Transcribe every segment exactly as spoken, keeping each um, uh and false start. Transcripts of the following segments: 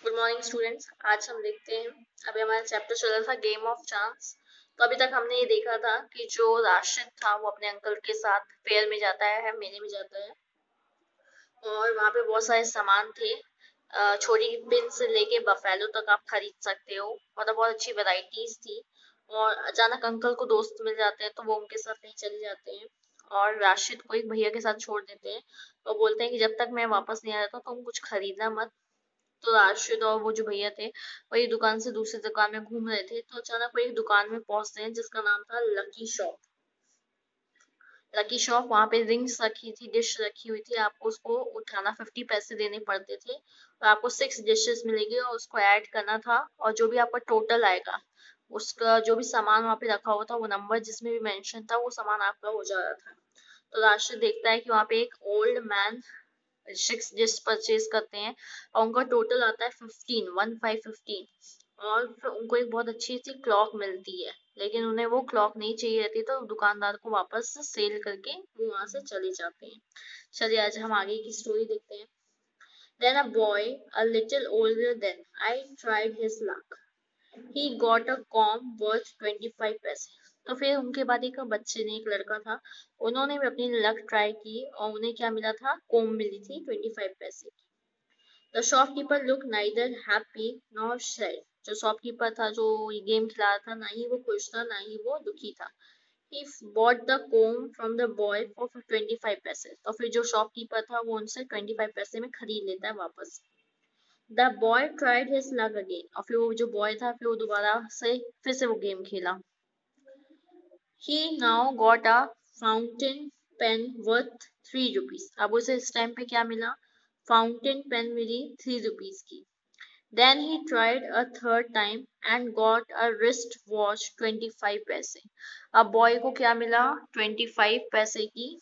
Good morning students. आज हम देखते हैं, अभी हमारा चैप्टर चल रहा था गेम ऑफ चांस। तो अभी तक हमने ये देखा था कि जो राशिद था वो अपने अंकल के साथ फेयर में जाता है, मेले में जाता है और वहाँ पे बहुत सारे सामान थे। अ, छोटी पिन से लेके बफेलो तक आप खरीद सकते हो, मतलब बहुत अच्छी वैरायटीज थी। और अचानक अंकल को दोस्त मिल जाते हैं तो वो उनके साथ कहीं चले जाते हैं और राशिद को एक भैया के साथ छोड़ देते हैं और बोलते हैं कि जब तक मैं वापस नहीं आ जाता तुम कुछ खरीदना मत। तो राशिद और वो जो भैया थे वो एक दुकान से दूसरी दुकान में घूम रहे थे, तो अचानक वो एक दुकान में पहुंचते हैं जिसका नाम था लकी शॉप। लकी शॉप, वहां पे रिंग्स रखी थी, डिश रखी हुई थी, आपको उसको उठाना फिफ्टी पैसे देने पड़ते थे और आपको सिक्स डिशेस मिलेगी और उसको ऐड करना था। और जो भी आपका टोटल आएगा, उसका जो भी सामान वहाँ पे रखा हुआ था, वो नंबर जिसमें भी मेंशन था, वो सामान आपका हो जा रहा था। तो राशिद देखता है कि वहाँ पे एक old man six dish purchase करते हैं और उनका टोटल आता है फिफ्टीन, वन फाइव फिफ्टीन। और फिर उनको एक बहुत अच्छी सी क्लॉक मिलती है, लेकिन उन्हें वो क्लॉक नहीं चाहिए रहती, तो दुकानदार को वापस सेल करके वो वहां से चले जाते हैं। चलिए आज हम आगे की स्टोरी देखते हैं। Then a boy, a little older than I, tried his luck. He got a comb worth twenty-five पैसे। तो फिर उनके बाद एक बच्चे ने, एक लड़का था, उन्होंने भी अपनी लक ट्राई की और उन्हें क्या मिला था? कोम मिली थी ट्वेंटी फाइव पैसे की। The shopkeeper look neither happy nor sad. जो शॉपकीपर था, जो ये गेम खिला रहा था, ना ही वो खुश था ना ही वो दुखी था। He bought the comb from the boy for twenty five पैसे। तो फिर जो शॉपकीपर था वो उनसे ट्वेंटी फाइव पैसे में खरीद लेता है वापस। The boy tried his luck again. और फिर वो जो बॉय था, फिर वो दोबारा से फिर से वो गेम खेला। He now got a fountain pen worth three rupees। अब उसे इस टाइम पे क्या मिला? फाउंटेन पेन मिली थ्री रुपीज की। Then he tried a third time and got a wrist watch twenty five पैसे। अब बॉय को क्या मिला? ट्वेंटी फाइव पैसे की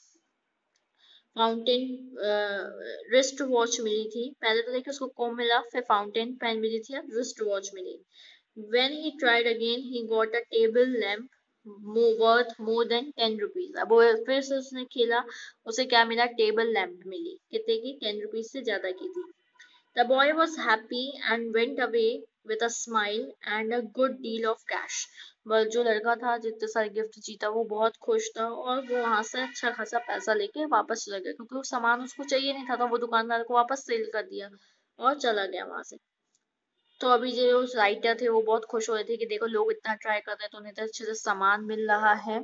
फाउंटेन रिस्ट वॉच मिली थी। पहले तो देखिए उसको कॉम मिला, फिर फाउंटेन पेन मिली थी, अब रिस्ट वॉच मिली। When he tried again, he got a table lamp more worth more than ten rupees। अब वो फिर से उसने खेला, उसे क्या मिला? टेबल लैम्प मिली। कितने की? टेन रुपीज से ज्यादा की थी। The boy was happy and went away with a smile and a good deal of cash। वह जो लड़का था जितने सारे गिफ्ट जीता, वो बहुत खुश था और वो वहां से अच्छा खासा पैसा लेके वापस चला गया, क्योंकि वो सामान उसको चाहिए नहीं था, तो वो दुकानदार को वापस सेल कर दिया और चला गया वहां से। तो अभी जो राइटर थे वो बहुत खुश हो रहे थे कि देखो लोग इतना ट्राई कर रहे हैं तो उन्हें तो अच्छे से सामान मिल रहा है।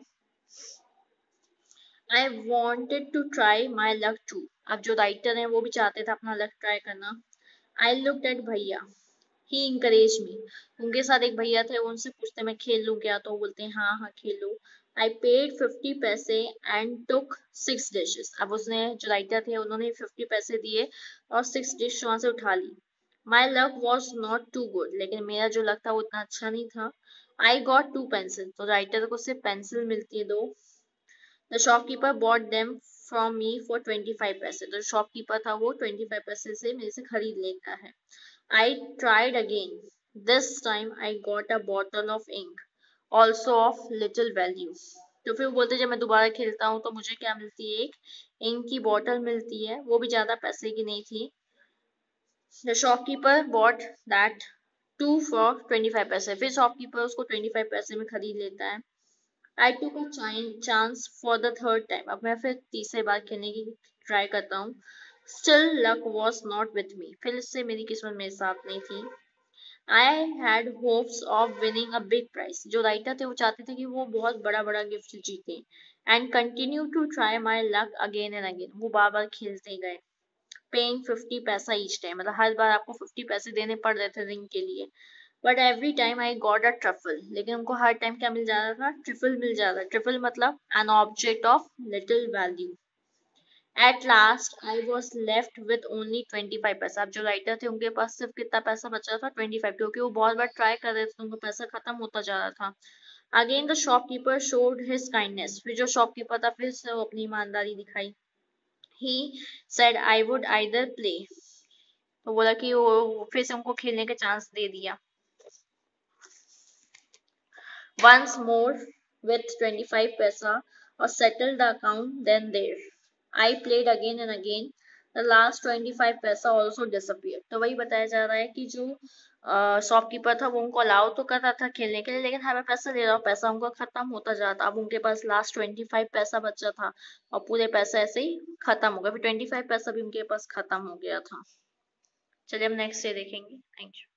I wanted to try my luck too। अब जो राइटर है वो भी चाहते थे अपना लक ट्राई करना। I looked at भैया, he encouraged me। उनके साथ एक भैया थे, वो उनसे पूछते मैं खेल लूं क्या, तो वो बोलते हैं हाँ हाँ खेल लो। I paid फिफ्टी पैसे and took सिक्स dishes। अब उसने, जो राइटर थे, उन्होंने फिफ्टी पैसे दिए और सिक्स डिश वहां से उठा ली। My luck was not too good। लेकिन मेरा जो लक था वो उतना अच्छा नहीं था। I got two pencils। तो राइटर को सिर्फ पेंसिल मिलती है, दो। The shopkeeper bought them from me for twenty five पैसे। तो शॉपकीपर था वो ट्वेंटी फाइव पैसे से मेरे से खरीद लेता है। I tried again। This time I got a bottle of ink, also of little value। तो फिर वो बोलते जब मैं दोबारा खेलता हूँ तो मुझे क्या मिलती है? एक इंक की बॉटल मिलती है, वो भी ज्यादा पैसे की नहीं थी। The shopkeeper bought that too for twenty five पैसे। फिर शॉपकीपर उसको ट्वेंटी फाइव पैसे में खरीद लेता है। I took a chance for the third time। अब मैं फिर तीसरे बार खेलने की ट्राई करता हूँ। Still luck was not with me। फिर से मेरी किस्मत मेरे साथ नहीं थी। I had hopes of winning a big prize। जो राइटर थे वो चाहते थे कि वो बहुत बड़ा बड़ा गिफ्ट जीते। And continue to try my luck again and again। वो बार बार खेलते गए। Paying फिफ्टी पैसा each time। मतलब हर बार आपको फिफ्टी पैसे देने पड़ रहे थे रिंग के लिए। But every time I got a trifle. लेकिन उनको हर टाइम क्या मिल जा रहा था? ट्रिफल मिल जा रहा था। ट्रिफल मतलब an object of little value. At last I was left with only twenty five पैसा। अब जो राइटर थे उनके पास सिर्फ कितना पैसा बच रहा था? ट्वेंटी फाइव, क्योंकि वो बहुत बार ट्राई कर रहे थे तो उनका पैसा खत्म होता जा रहा था। Again the shopkeeper showed his kindness. फिर जो शॉपकीपर था फिर से वो अपनी ईमानदारी दिखाई। He said I would either play. तो बोला कि वो फिर से उनको खेलने का चांस दे दिया। Once more with twenty five paisa or settle the account then there। I played again and again, last twenty five पैसा ऑल्सो डिसअपियर। तो वही बताया जा रहा है कि जो शॉपकीपर था वो उनको अलाउ तो कर रहा था खेलने के लिए, लेकिन हमें पैसा दे रहा, पैसा उनका खत्म होता जाता। अब उनके पास लास्ट ट्वेंटी फाइव पैसा बचा था और पूरे पैसा ऐसे ही खत्म हो गया, फिर ट्वेंटी फाइव पैसा भी उनके पास खत्म हो गया था। चलिए हम नेक्स्ट डे देखेंगे। Thank you.